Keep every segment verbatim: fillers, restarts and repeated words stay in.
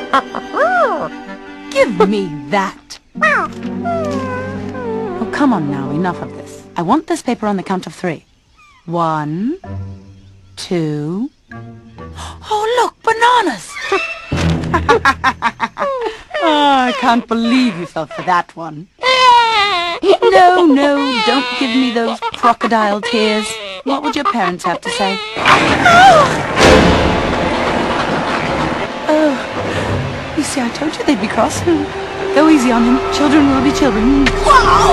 Give me that! Oh, come on now, enough of this. I want this paper on the count of three. One, two... Oh, look, bananas! Oh, I can't believe you fell for that one. No, no, don't give me those crocodile tears. What would your parents have to say? Oh, you see, I told you they'd be cross. Go easy on him. Children will be children. Wow!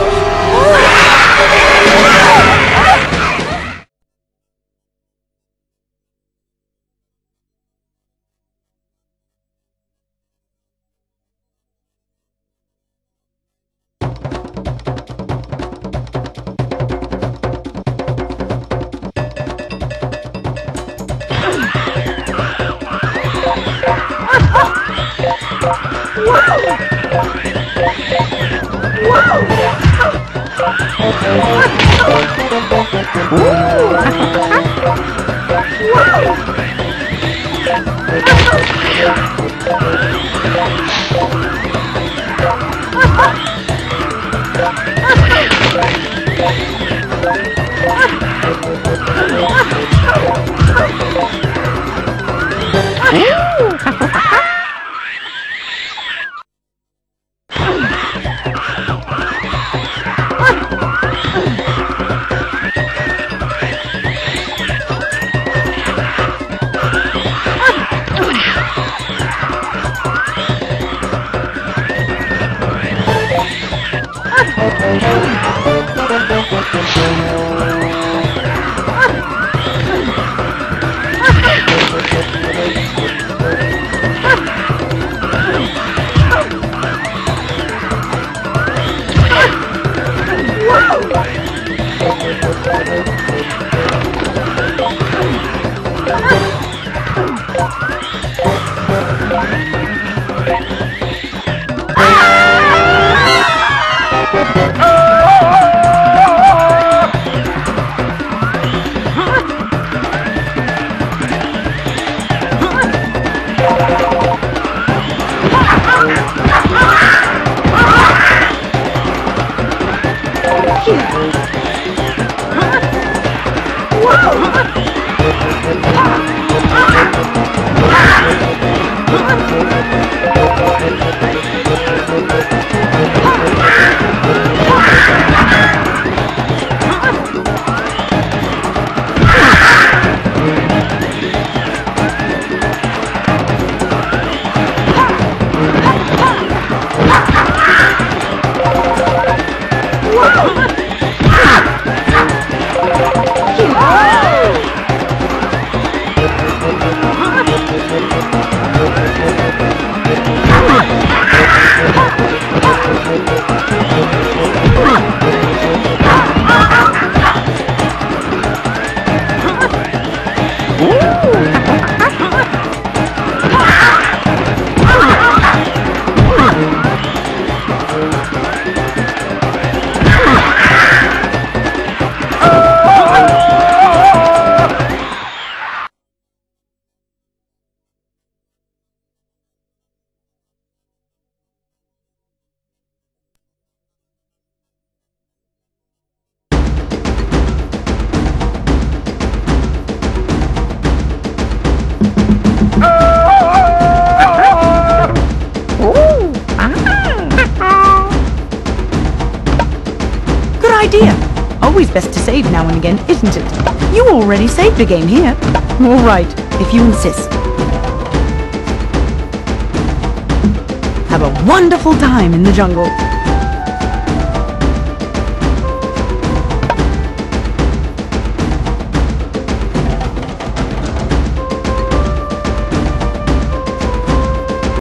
Always best to save now and again, isn't it? You already saved a game here. All right, if you insist. Have a wonderful time in the jungle.